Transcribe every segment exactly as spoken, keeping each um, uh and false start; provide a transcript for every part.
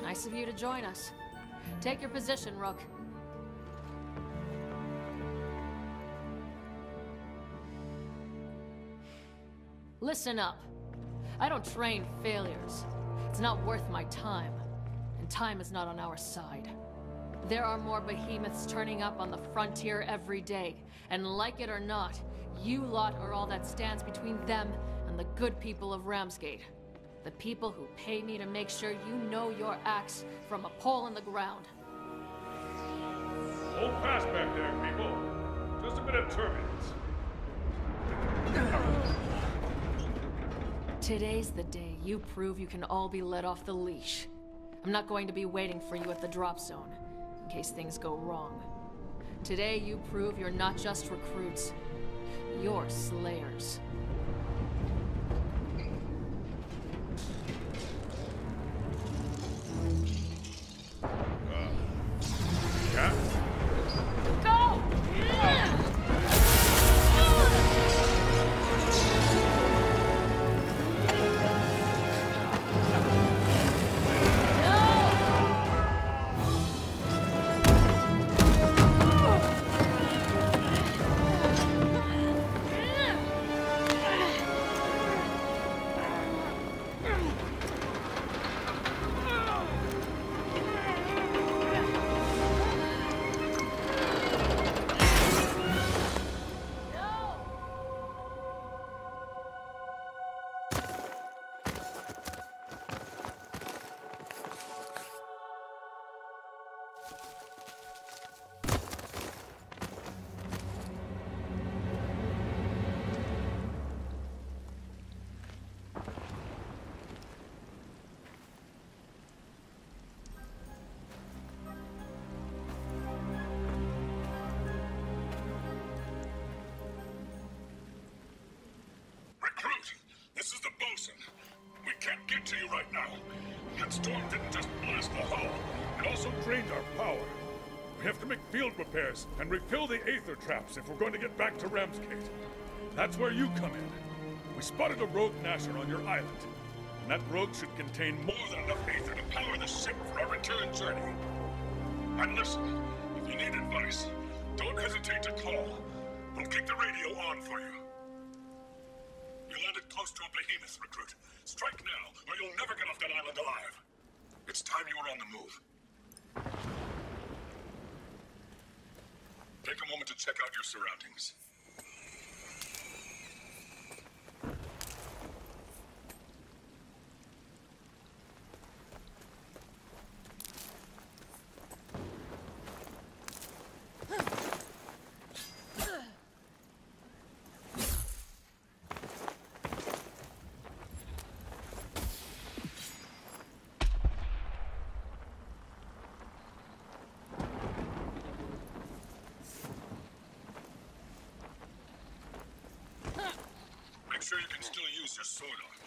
Nice of you to join us. Take your position, Rook. Listen up. I don't train failures. It's not worth my time. And time is not on our side. There are more behemoths turning up on the frontier every day. And like it or not, you lot are all that stands between them and the good people of Ramsgate. The people who pay me to make sure you know your acts from a pole in the ground. Hold fast back there, people. Just a bit of turbulence. Today's the day you prove you can all be let off the leash. I'm not going to be waiting for you at the drop zone, in case things go wrong. Today you prove you're not just recruits. You're slayers. Yeah? Go! This is the bosun. We can't get to you right now. That storm didn't just blast the hull. It also drained our power. We have to make field repairs and refill the aether traps if we're going to get back to Ramsgate. That's where you come in. We spotted a rogue Nasher on your island. And that rogue should contain more than enough aether to power the ship for our return journey. And listen, if you need advice, don't hesitate to call. We'll keep the radio on for you. You landed close to a behemoth, recruit. Strike now, or you'll never get off that island alive. It's time you were on the move. Take a moment to check out your surroundings. Make sure you can still use your sword arm.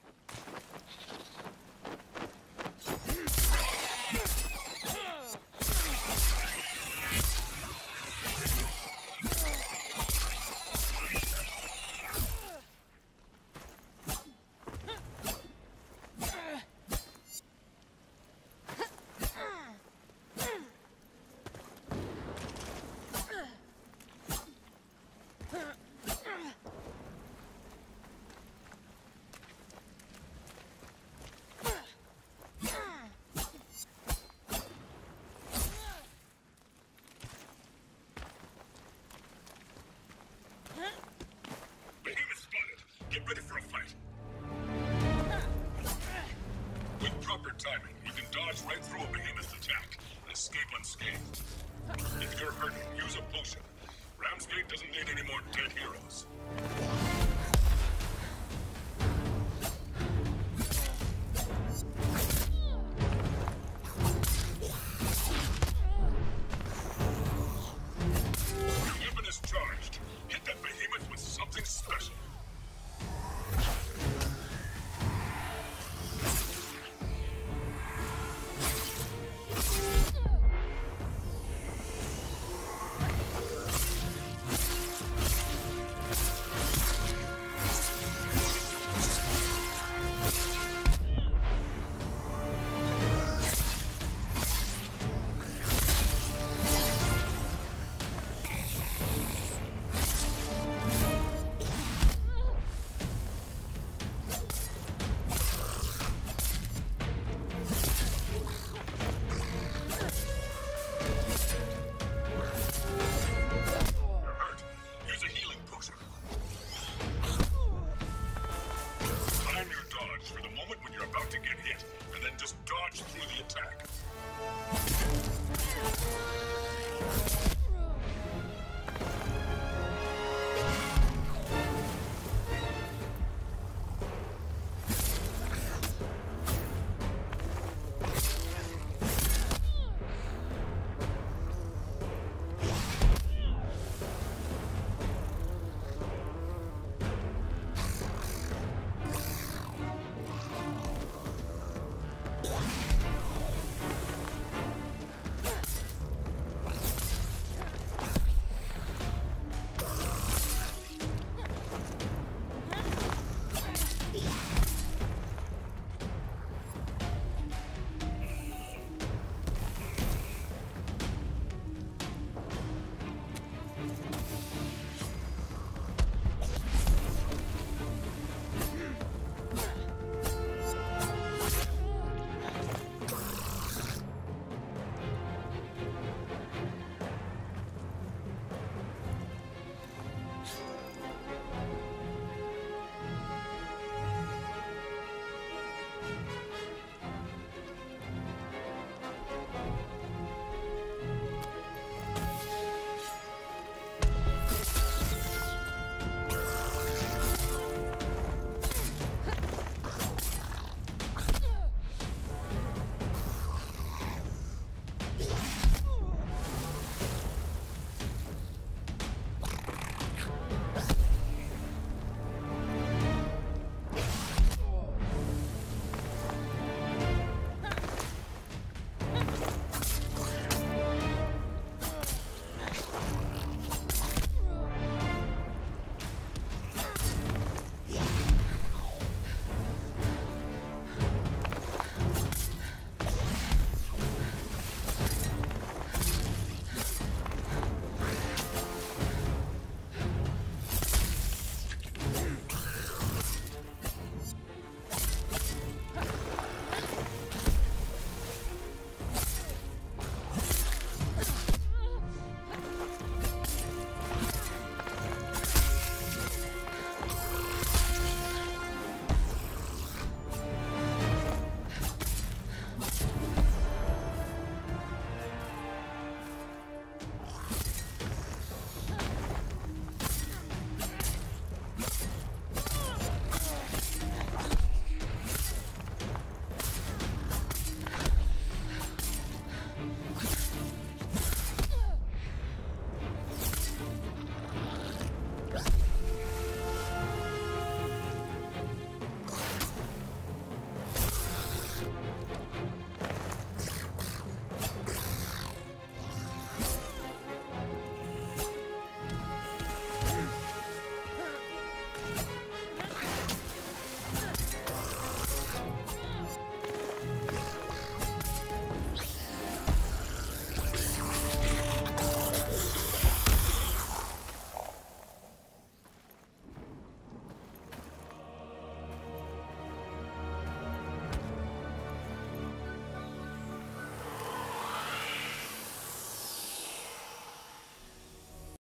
Get ready for a fight. With proper timing, you can dodge right through a behemoth's attack and escape unscathed. If you're hurt, use a potion. Ramsgate doesn't need any more dead heroes. Your weapon is charged. Hit that behemoth with something special. march through the attack.